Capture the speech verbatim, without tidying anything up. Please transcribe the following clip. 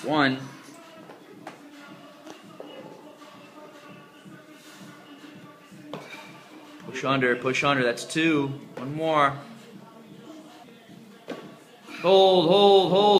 That's one. Push under, push under. That's two. One more. Hold, hold, hold.